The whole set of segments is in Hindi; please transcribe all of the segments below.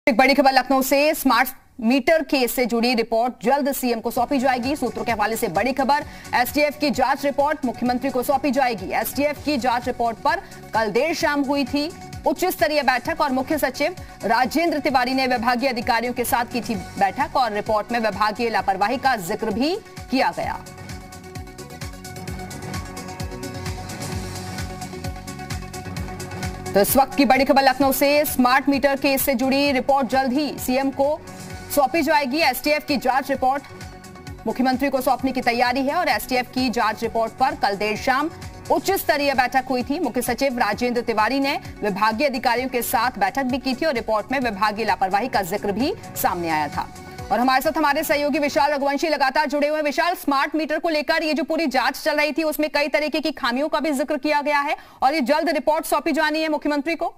एक बड़ी खबर लखनऊ से। स्मार्ट मीटर केस से जुड़ी रिपोर्ट जल्द सीएम को सौंपी जाएगी। सूत्रों के हवाले से बड़ी खबर, एसटीएफ की जांच रिपोर्ट मुख्यमंत्री को सौंपी जाएगी। एसटीएफ की जांच रिपोर्ट पर कल देर शाम हुई थी उच्च स्तरीय बैठक और मुख्य सचिव राजेंद्र तिवारी ने विभागीय अधिकारियों के साथ की थी बैठक और रिपोर्ट में विभागीय लापरवाही का जिक्र भी किया गया। तो इस वक्त की बड़ी खबर लखनऊ से। स्मार्ट मीटर केस से जुड़ी रिपोर्ट जल्द ही सीएम को सौंपी जाएगी। एसटीएफ की जांच रिपोर्ट मुख्यमंत्री को सौंपने की तैयारी है और एसटीएफ की जांच रिपोर्ट पर कल देर शाम उच्च स्तरीय बैठक हुई थी। मुख्य सचिव राजेंद्र तिवारी ने विभागीय अधिकारियों के साथ बैठक भी की थी और रिपोर्ट में विभागीय लापरवाही का जिक्र भी सामने आया था। और हमारे साथ हमारे सहयोगी विशाल रघुवंशी लगातार जुड़े हुए। विशाल, स्मार्ट मीटर को लेकर ये जो पूरी जांच चल रही थी उसमें कई तरीके की खामियों का भी जिक्र किया गया है और ये जल्द रिपोर्ट सौंपी जानी है मुख्यमंत्री को।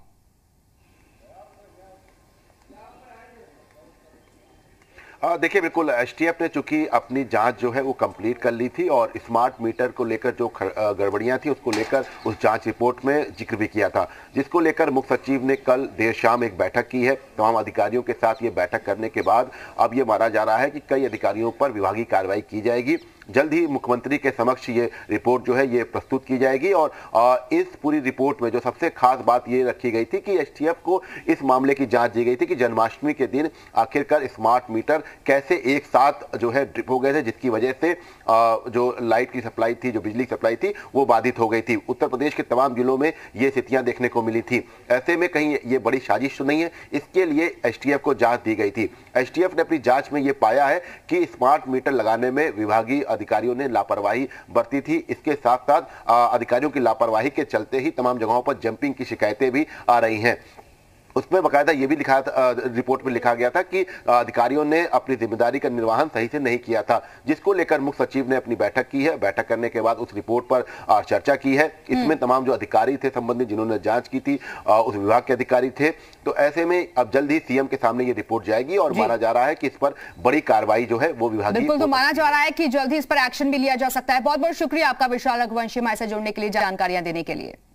देखिए, बिल्कुल एसटीएफ ने चूंकि अपनी जांच जो है वो कंप्लीट कर ली थी और स्मार्ट मीटर को लेकर जो गड़बड़ियां थी उसको लेकर उस जांच रिपोर्ट में जिक्र भी किया था, जिसको लेकर मुख्य सचिव ने कल देर शाम एक बैठक की है। तमाम अधिकारियों के साथ ये बैठक करने के बाद अब ये माना जा रहा है कि कई अधिकारियों पर विभागीय कार्रवाई की जाएगी। जल्द ही मुख्यमंत्री के समक्ष ये रिपोर्ट जो है ये प्रस्तुत की जाएगी और इस पूरी रिपोर्ट में जो सबसे खास बात ये रखी गई थी कि एसटीएफ को इस मामले की जांच दी गई थी कि जन्माष्टमी के दिन आखिरकार स्मार्ट मीटर कैसे एक साथ जो है ट्रिप हो गए थे, जिसकी वजह से जो लाइट की सप्लाई थी, जो बिजली की सप्लाई थी वो बाधित हो गई थी। उत्तर प्रदेश के तमाम जिलों में ये स्थितियां देखने को मिली थी। ऐसे में कहीं ये बड़ी साजिश तो नहीं है, इसके लिए एसटीएफ को जांच दी गई थी। एसटीएफ ने अपनी जांच में ये पाया है कि स्मार्ट मीटर लगाने में विभागीय अधिकारियों ने लापरवाही बरती थी। इसके साथ साथ अधिकारियों की लापरवाही के चलते ही तमाम जगहों पर जंपिंग की शिकायतें भी आ रही हैं। उसमें बकायदा ये भी लिखा था, रिपोर्ट में लिखा गया था कि अधिकारियों ने अपनी जिम्मेदारी का निर्वहन सही से नहीं किया था, जिसको लेकर मुख्य सचिव ने अपनी बैठक की है। बैठक करने के बाद उस रिपोर्ट पर चर्चा की है। इसमें तमाम जो अधिकारी थे संबंधित, जिन्होंने जांच की थी, उस विभाग के अधिकारी थे। तो ऐसे में अब जल्द ही सीएम के सामने ये रिपोर्ट जाएगी और माना जा रहा है कि इस पर बड़ी कार्रवाई जो है वो विभाग, बिल्कुल, तो माना जा रहा है कि जल्द ही इस पर एक्शन भी लिया जा सकता है। बहुत बहुत शुक्रिया आपका विशाल रघुवंशी, हमारे साथ जुड़ने के लिए, जानकारियां देने के लिए।